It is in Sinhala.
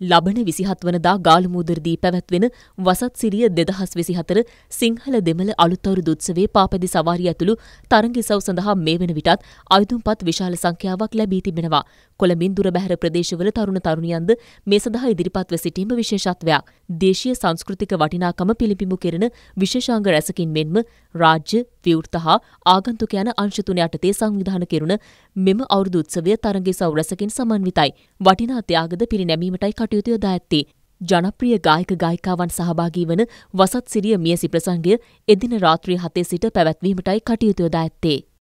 ලබන 27 වනදා ගාලමුදරදී පැවැත්වෙන වසත් සිරිය 2024 සිංහල දෙමළ අලුත් අවුරුදු උත්සවයේ පාපැදි සවාරිය ඇතුළු තරඟ ඉසව් සඳහා මේ වන විටත් අයදුම්පත් විශාල සංඛ්‍යාවක් ලැබී තිබෙනවා. කොළඹින් දුර බැහැර ප්‍රදේශවල තරුණ තරුණියන්ද මේ සඳහා ඉදිරිපත්ව සිටීම විශේෂත්වයක්. දේශීය සංස්කෘතික වටිනාකම පිළිබිඹු කෙරෙන විශේෂාංග රැසකින් මෙන්ම රාජ්‍ය, විවෘත හා ආගන්තුක යන අංශ තුන යටතේ සංවිධානය කෙරුණ මෙම අවුරුදු උත්සවය තරඟ ඉසව් රැසකින් සමන්විතයි. වටිනා ත්‍යාගද පිරිනැමීමටයි කටයුතු යොදා ඇත්තේ. ජනප්‍රිය ගායක ගායිකාවන් සහභාගී වන වසත් සිරිය මියසි ප්‍රසංගය එදින රාත්‍රිය 7 සිට පැවැත්වීමටයි කටයුතු යොදා ඇත්තේ.